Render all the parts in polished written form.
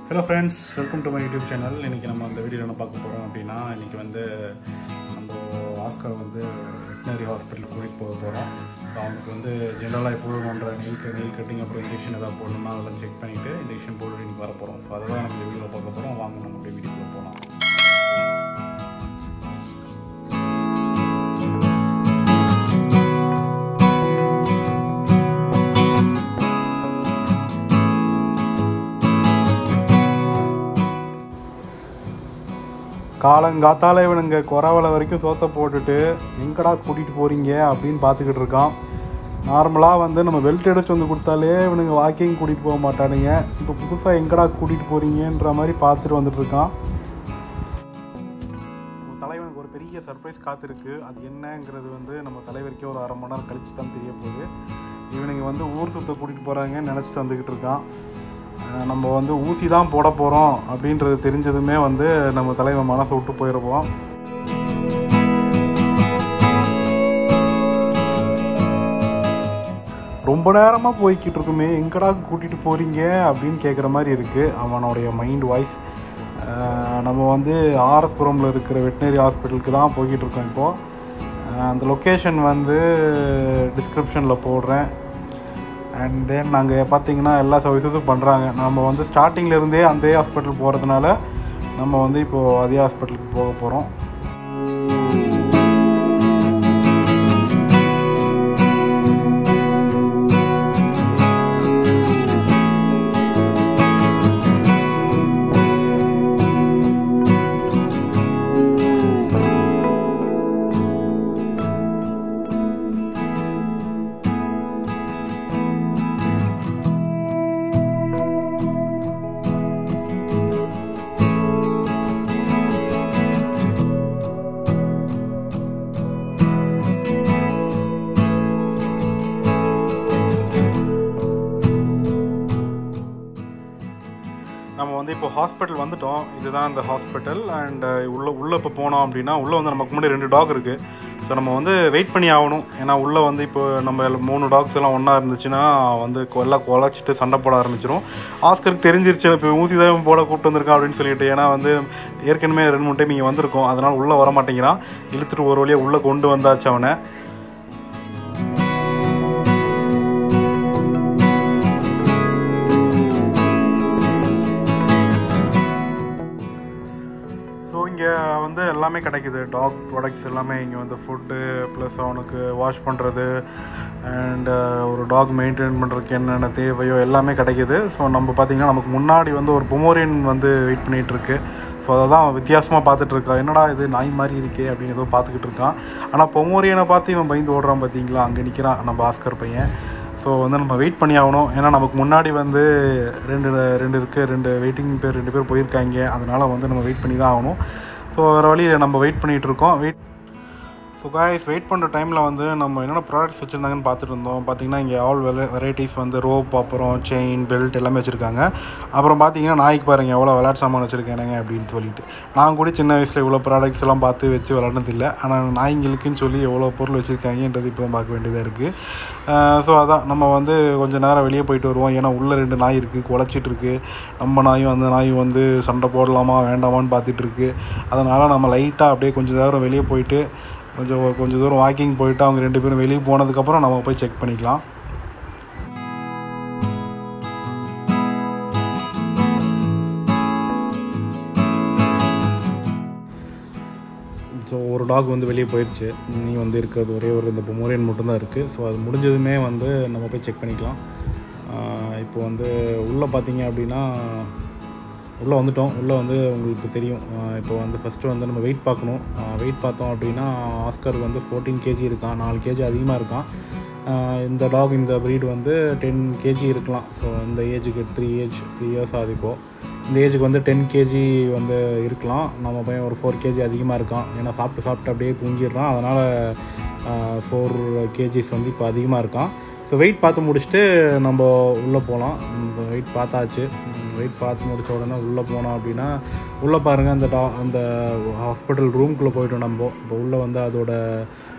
Hello friends, welcome to my YouTube channel. இன்னைக்கு நம்ம அந்த வீடியோல என்ன பார்க்க போறோம் அப்படினா இன்னைக்கு வந்து நம்ம ஆஸ்கர் வந்து வெட்டனரி ஹாஸ்பிடல் கூட்டிட்டு போக போறோம். அவங்களுக்கு வந்து ஜெனரலா எப்பவும் பண்ற நெயில் கட்டிங் அப்புறம் இன்ஜெக்ஷன் ஏதாவது போடணும்னா அதெல்லாம் செக் பண்ணிட்டு இன்ஜெக்ஷன் போட்டு இன்னைக்கு வர போறோம். சோ அததான் நம்ம இந்த வீடியோல பார்க்க போறோம். வாங்க நம்ம அப்படியே வீடியோக்குள்ள போலாம். காலங்காத்தால இவனுங்க குறவலை வரைக்கும் சோத்தை போட்டுட்டு எங்கடா கூட்டிகிட்டு போகிறீங்க அப்படின்னு பார்த்துக்கிட்டு இருக்கான். நார்மலாக வந்து நம்ம பெல்ட் எடுத்துட்டு வந்து கொடுத்தாலே இவனுங்க வாக்கிங் கூட்டிகிட்டு போக மாட்டானுங்க. இப்போ புதுசாக எங்கடா கூட்டிகிட்டு போகிறீங்கன்ற மாதிரி பார்த்துட்டு வந்துட்டுருக்கான். தலைவனுக்கு ஒரு பெரிய சர்ப்ரைஸ் காத்திருக்கு. அது என்னங்கிறது வந்து நம்ம தலைவருக்கே ஒரு 1/2 மணி நேரம் கழிச்சு தான் தெரிய போகுது. இவனுங்க வந்து ஊர் சுற்ற கூட்டிகிட்டு போகிறாங்கன்னு நினச்சிட்டு வந்துக்கிட்டு இருக்கான். நம்ம வந்து ஊசி தான் போட போகிறோம் அப்படின்றது தெரிஞ்சதுமே வந்து நம்ம தலைவன் மனசை விட்டு போயிடுவோம். ரொம்ப நேரமாக போய்கிட்டு இருக்குமே எங்கடா கூட்டிகிட்டு போகிறீங்க அப்படின்னு கேட்குற மாதிரி இருக்குது அவனுடைய மைண்ட் வாய்ஸ். நம்ம வந்து ஆர்எஸ்புரமில் இருக்கிற வெட்டினரி ஹாஸ்பிட்டலுக்கு தான் போய்கிட்டு இருக்கோம். இப்போது அந்த லொக்கேஷன் வந்து டிஸ்கிரிப்ஷனில் போடுறேன். அண்ட் தென் நாங்கள் பார்த்தீங்கன்னா எல்லா சர்வீஸஸும் பண்ணுறாங்க. நம்ம வந்து ஸ்டார்டிங்லேருந்தே அந்த ஹாஸ்பிட்டல் போகிறதுனால நம்ம வந்து இப்போது அதே ஹாஸ்பிட்டலுக்கு போக போகிறோம். நம்ம வந்து இப்போ ஹாஸ்பிட்டல் வந்துட்டோம். இதுதான் அந்த ஹாஸ்பிட்டல். அண்ட் உள்ளே இப்போ போனோம் அப்படின்னா உள்ளே வந்து நமக்கு முன்னாடி 2 டாக் இருக்குது. ஸோ நம்ம வந்து வெயிட் பண்ணி ஆகணும். ஏன்னா உள்ளே வந்து இப்போ நம்ம 3 டாக்ஸ் எல்லாம் ஒன்றா இருந்துச்சுன்னா வந்து எல்லாம் குலைச்சிட்டு சண்டை போட ஆரம்பிச்சிடும். ஆஸ்கருக்கு தெரிஞ்சிருச்சு இப்போ ஊசி தான் போட கூப்பிட்டு வந்திருக்கான் அப்படின்னு சொல்லிட்டு. ஏன்னா வந்து ஏற்கனவே 2-3 டைம் இங்கே வந்திருக்கோம். அதனால் உள்ளே வர மாட்டேங்கிறான். இழுத்துட்டு ஒரு வழியாக உள்ளே கொண்டு வந்தாச்சு அவனை. இங்கே வந்து எல்லாமே கிடைக்குது. டாக் ப்ராடக்ட்ஸ் எல்லாமே இங்கே வந்து ஃபுட்டு ப்ளஸ் அவனுக்கு வாஷ் பண்ணுறது அண்டு ஒரு டாக் மெயின்டைன் பண்ணுறதுக்கு என்னென்ன தேவையோ எல்லாமே கிடைக்கிது. ஸோ நம்ம பார்த்திங்கன்னா நமக்கு முன்னாடி வந்து ஒரு பொமோரியன் வந்து வெயிட் பண்ணிகிட்ருக்கு. ஸோ அதை தான் வித்தியாசமாக பார்த்துட்ருக்கான். என்னடா இது நாய் மாதிரி இருக்கே அப்படின்னு ஏதோ பார்த்துக்கிட்டு இருக்கான். ஆனால் பொமோரியனை பார்த்து இவன் பயந்து ஓடுறான். பார்த்தீங்களா, அங்கே நிற்கிறான் நம்ம ஆஸ்கர் பையன். ஸோ வந்து நம்ம வெயிட் பண்ணி ஆகணும். ஏன்னா நமக்கு முன்னாடி வந்து ரெண்டு இருக்குது. 2 பேர் போயிருக்காங்க. அதனால் வந்து நம்ம வெயிட் பண்ணி தான் ஆகணும். ஸோ வேறு வழியில் நம்ம வெயிட் பண்ணிகிட்ருக்கோம். ஸோ காய்ஸ், வெயிட் பண்ணுற டைமில் வந்து நம்ம என்னென்ன ப்ராடக்ட்ஸ் வச்சுருந்தாங்கன்னு பார்த்துட்டு இருந்தோம். பார்த்திங்கன்னா இங்கே ஆல் வெரைட்டிஸ் வந்து ரோப், அப்புறம் செயின், பெல்ட் எல்லாமே வச்சுருக்காங்க. அப்புறம் பார்த்திங்கன்னா நாய்க்கு பாருங்கள் எவ்வளோ விளையாட்டு சாமான் வச்சுருக்கானுங்க அப்படின்னு சொல்லிட்டு. நான் கூட சின்ன வயசில் இவ்வளோ ப்ராடக்ட்ஸ் எல்லாம் பார்த்து வச்சு விளையாடுனதில்லை. ஆனால் நாய்ங்களுக்குன்னு சொல்லி எவ்வளோ பொருள் வச்சுருக்காங்கன்றது இப்போ தான் பார்க்க வேண்டியதாக இருக்குது. ஸோ அதான் நம்ம வந்து கொஞ்சம் நேரம் வெளியே போயிட்டு வருவோம். ஏன்னா உள்ளே 2 நாய் இருக்குது, குலைச்சிட்டு இருக்குது. நம்ம நாயும் அந்த நாயும் வந்து சண்டை போடலாமா வேண்டாமான்னு பார்த்துட்ருக்கு. அதனால் நம்ம லைட்டாக அப்படியே கொஞ்சம் நேரம் வெளியே போயிட்டு கொஞ்சம் தூரம் வாக்கிங் போயிட்டு அவங்க 2 பேரும் வெளியே போனதுக்கப்புறம் நம்ம போய் செக் பண்ணிக்கலாம். ஸோ ஒரு டாக் வந்து வெளியே போயிடுச்சு. நீ வந்து இருக்கிறது ஒரே ஒரு இந்த பொமோரியன் மட்டும்தான் இருக்குது. ஸோ அது முடிஞ்சதுமே வந்து நம்ம போய் செக் பண்ணிக்கலாம். இப்போ வந்து உள்ளே பார்த்தீங்க அப்படின்னா உள்ளே வந்துட்டோம். உள்ளே வந்து உங்களுக்கு தெரியும். இப்போ வந்து ஃபஸ்ட்டு வந்து நம்ம வெயிட் பார்க்கணும். வெயிட் பார்த்தோம் அப்படின்னா ஆஸ்கருக்கு வந்து 14 kg இருக்கான். 4 kg அதிகமாக இருக்கான். இந்த டாக் இந்த ப்ரீட் வந்து 10 kg இருக்கலாம். ஸோ இந்த ஏஜுக்கு 3 இயர்ஸ் ஆகுது. இப்போது இந்த ஏஜுக்கு வந்து 10 kg வந்து இருக்கலாம். நம்ம பையன் ஒரு 4 kg அதிகமாக இருக்கான். ஏன்னா சாப்பிட்டு அப்படியே தூங்கிடுறான். அதனால் 4 kg வந்து இப்போ அதிகமாக இருக்கான். ஸோ வெயிட் பார்த்து முடிச்சுட்டு நம்ம உள்ளே போகலாம். வெயிட் பார்த்தாச்சு. வெயிட் பார்த்து முடித்த உடனே உள்ளே போனோம் அப்படின்னா உள்ளே பாருங்கள் அந்த ஹாஸ்பிட்டல் ரூம்குள்ளே போய்ட்டோம். நம்ம இப்போ உள்ளே வந்து அதோட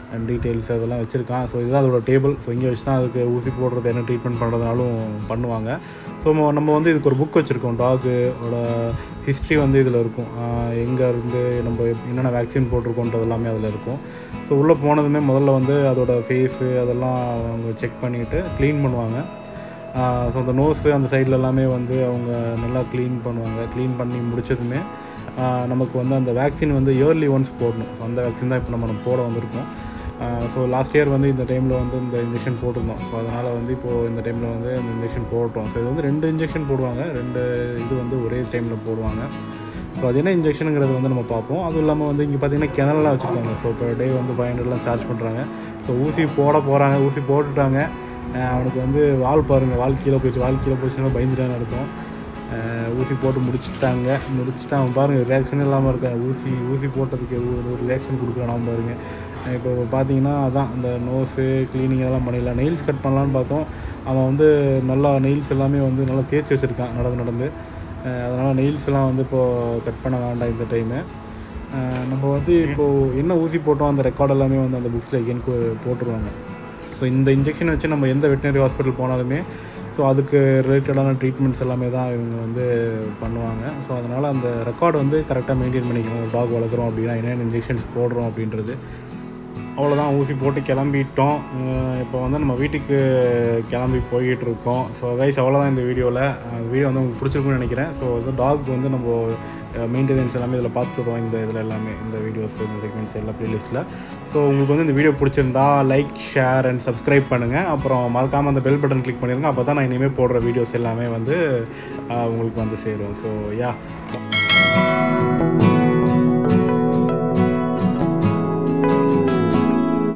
அண்ட் டீட்டெயில்ஸ் அதெல்லாம் வச்சுருக்கான். ஸோ இதுதான் அதோட டேபிள். ஸோ இங்கே வச்சு தான் அதுக்கு ஊசி போடுறது என்ன ட்ரீட்மெண்ட் பண்ணுறதுனாலும் பண்ணுவாங்க. ஸோ நம்ம வந்து இதுக்கு ஒரு புக் வச்சுருக்கோம். டாகோட ஹிஸ்ட்ரி வந்து இதில் இருக்கும். எங்கே இருந்து நம்ம என்னென்ன வேக்சின் போட்டிருக்கோன்றது எல்லாமே அதில் இருக்கும். ஸோ உள்ளே போனதுமே முதல்ல வந்து அதோட ஃபேஸு அதெல்லாம் அவங்க செக் பண்ணிவிட்டு க்ளீன் பண்ணுவாங்க. ஸோ அந்த நோஸு அந்த சைடில் எல்லாமே வந்து அவங்க நல்லா க்ளீன் பண்ணுவாங்க. க்ளீன் பண்ணி முடிச்சதுமே நமக்கு வந்து அந்த வேக்சின் வந்து இயர்லி ஒன்ஸ் போடணும். ஸோ அந்த வேக்சின் தான் இப்போ நம்ம போட வந்திருக்கோம். ஸோ லாஸ்ட் இயர் வந்து இந்த டைமில் வந்து இந்த இன்ஜெக்ஷன் போட்டிருந்தோம். ஸோ அதனால் வந்து இப்போது இந்த டைமில் வந்து இந்த இன்ஜெக்ஷன் போட்டோம். ஸோ இது வந்து 2 இன்ஜெக்ஷன் போடுவாங்க. 2 இது வந்து ஒரே டைமில் போடுவாங்க. ஸோ அது என்ன இன்ஜெக்ஷனுங்கிறது வந்து நம்ம பார்ப்போம். அதுவும் இல்லாமல் வந்து இங்கே பார்த்திங்கன்னா கிணல்லாம் வச்சுருக்காங்க. ஸோ இப்போ டே வந்து 500 சார்ஜ் பண்ணுறாங்க. ஸோ ஊசி போட போகிறாங்க. ஊசி போட்டுட்டாங்க. அவனுக்கு வந்து வால் பாருங்கள், வால் கீழே போச்சுன்னா பயந்துட்டான்னு அர்த்தம். ஊசி போட்டு முடிச்சுட்டு அவன் பாருங்கள் ரியாக்ஷன் இல்லாமல் இருக்கான். ஊசி போட்டதுக்கு ஒரு ரியாக்ஷன் கொடுக்குறான் பாருங்கள். இப்போ பார்த்தீங்கன்னா அதான் இந்த நோஸு க்ளீனிங் அதெல்லாம் பண்ணிடலாம். நெயில்ஸ் கட் பண்ணலான்னு பார்த்தோம். அவன் வந்து நல்லா நெயில்ஸ் எல்லாமே வந்து நல்லா தேய்ச்சி வச்சுருக்கான் நடந்து. அதனால் நெயில்ஸ்லாம் வந்து இப்போது கட் பண்ண வேண்டாம் இந்த டைமு. நம்ம வந்து இப்போது என்ன ஊசி போட்டோம் அந்த ரெக்கார்ட் எல்லாமே வந்து அந்த புக்ஸில் எகெயின் போட்டுருவாங்க. ஸோ இந்த இன்ஜெக்ஷனை வச்சு நம்ம எந்த வெட்டினரி ஹாஸ்பிட்டல் போனாலுமே ஸோ அதுக்கு ரிலேட்டடான ட்ரீட்மெண்ட்ஸ் எல்லாமே தான் இவங்க வந்து பண்ணுவாங்க. ஸோ அதனால் அந்த ரெக்கார்டு வந்து கரெக்டாக மெயின்டைன் பண்ணிக்கணும். ஒரு டாக் வளர்க்குறோம் அப்படின்னா என்னென்ன இன்ஜெக்ஷன்ஸ் போடுறோம் அப்படின்றது. அவ்வளோதான், ஊசி போட்டு கிளம்பிட்டோம். இப்போ வந்து நம்ம வீட்டுக்கு கிளம்பி போய்கிட்டுருக்கோம். ஸோ கைஸ் அவ்வளோதான் இந்த வீடியோவில். வீடியோ வந்து உங்களுக்கு பிடிச்சிருக்குன்னு நினைக்கிறேன். ஸோ இது டாக் வந்து நம்ம மெயின்டெனன்ஸ் எல்லாமே இதில் பார்த்துக்கிறோம். இதில் எல்லாமே இந்த வீடியோஸ் இந்த செக்மெண்ட்ஸ் எல்லாம் ப்ளேலிஸ்ட்டில். ஸோ உங்களுக்கு வந்து இந்த வீடியோ பிடிச்சிருந்தா லைக், ஷேர் அண்ட் சப்ஸ்கிரைப் பண்ணுங்கள். அப்புறம் மறக்காமல் அந்த பெல் பட்டன் கிளிக் பண்ணிடுங்க. அப்போ தான் நான் இனிமேல் போடுற வீடியோஸ் எல்லாமே வந்து உங்களுக்கு வந்து சேரும். So yeah